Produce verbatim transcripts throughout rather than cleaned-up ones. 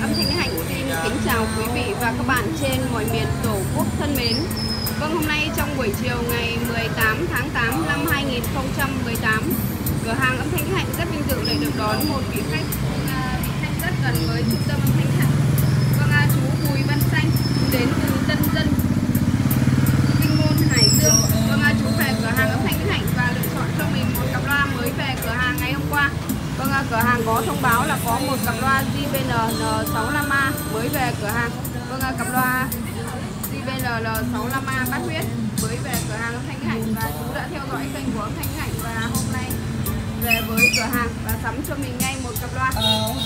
Âm Thanh Hạnh xin kính chào quý vị và các bạn trên mọi miền Tổ quốc thân mến. Vâng, hôm nay trong buổi chiều ngày mười tám tháng tám năm hai nghìn không trăm mười tám, cửa hàng Âm Thanh Hạnh rất vinh dự để được đón một vị khách vị khách rất gần với trung tâm Âm Thanh Hạnh. Vâng, chú Bùi Văn Xanh đến từ Tân Dân, Kinh Môn, Hải Dương. Vâng, chú về cửa hàng Âm Thanh Hạnh và lựa chọn cho mình một cặp loa mới về cửa hàng ngày hôm qua. Vâng, cửa hàng có thông báo là có một cặp loa J B L N sáu lăm A mới về cửa hàng. Vâng, cặp loa J B L N sáu lăm A bát huyết mới về cửa hàng Âm Thanh Hạnh, và chú đã theo dõi kênh của Âm Thanh Hạnh và hôm nay về với cửa hàng và sắm cho mình ngay một cặp loa.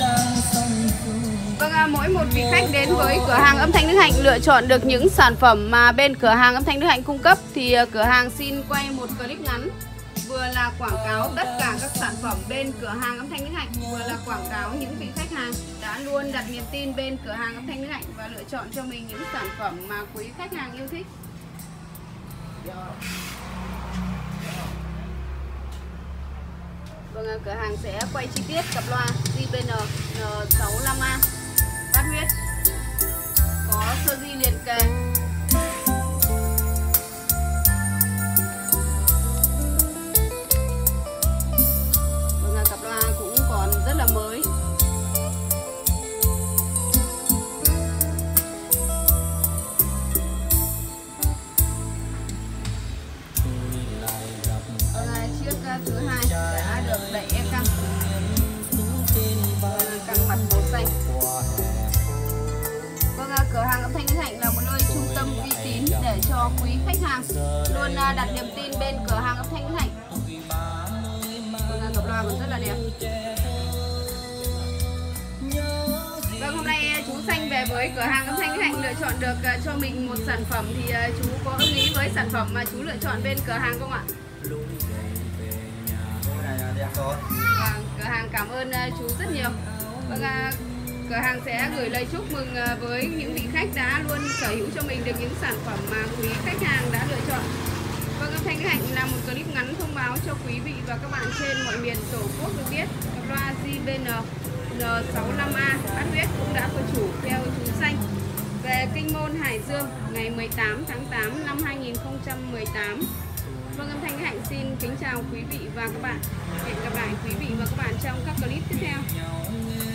Vâng, mỗi một vị khách đến với cửa hàng Âm Thanh Đức Hạnh lựa chọn được những sản phẩm mà bên cửa hàng Âm Thanh Đức Hạnh cung cấp thì cửa hàng xin quay một clip ngắn, vừa là quảng cáo tất cả các sản phẩm bên cửa hàng Âm Thanh Đức Hạnh, vừa là quảng cáo những vị khách hàng đã luôn đặt niềm tin bên cửa hàng Âm Thanh Đức Hạnh và lựa chọn cho mình những sản phẩm mà quý khách hàng yêu thích. Vâng, cửa hàng sẽ quay chi tiết cặp loa J B L N sáu lăm A bát huyết, có sơ di liền kề. Vâng, cặp loa cũng còn rất là mới. Chiếc thứ hai đã được đậy e căng, căng mặt màu xanh. Vâng, cửa hàng Âm Thanh Đức Hạnh là một nơi trung tâm uy tín để cho quý khách hàng luôn đặt niềm tin bên cửa hàng Âm Thanh Đức Hạnh. Vâng, cặp loa còn rất là đẹp. Vâng, hôm nay chú Xanh về với cửa hàng Âm Thanh Đức Hạnh lựa chọn được cho mình một sản phẩm, thì chú có ưng ý với sản phẩm mà chú lựa chọn bên cửa hàng không ạ? Vâng, cửa hàng cảm ơn chú rất nhiều. Vâng, cửa hàng sẽ gửi lời chúc mừng với những vị khách đã luôn sở hữu cho mình được những sản phẩm mà quý khách hàng đã lựa chọn. Vâng, Âm Thanh Đức Hạnh là một clip ngắn thông báo cho quý vị và các bạn trên mọi miền Tổ quốc được biết cặp loa J B L N sáu lăm A bát huyết cũng đã có chủ theo chú Xanh về Kinh Môn, Hải Dương ngày mười tám tháng tám năm hai nghìn không trăm mười tám. Vâng, Âm Thanh Hạnh xin kính chào quý vị và các bạn. Hẹn gặp lại quý vị và các bạn trong các clip tiếp theo.